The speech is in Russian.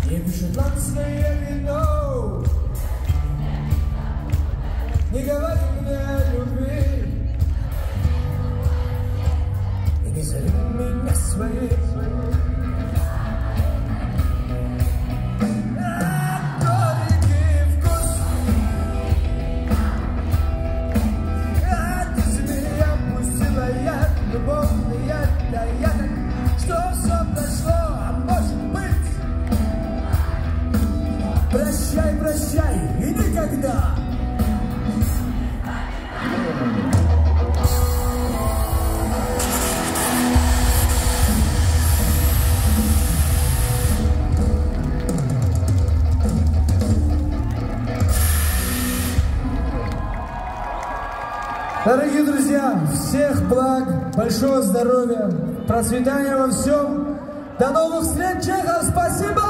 Не пишет шотландское вино. Не говори мне о любви и не зови меня своей. Горький вкус от змея пустила яд, любовный яд, да я так, что все прошло, а может быть. Прощай, прощай и никогда. Дорогие друзья, всех благ, большого здоровья, процветания во всем. До новых встреч, Чехов, спасибо!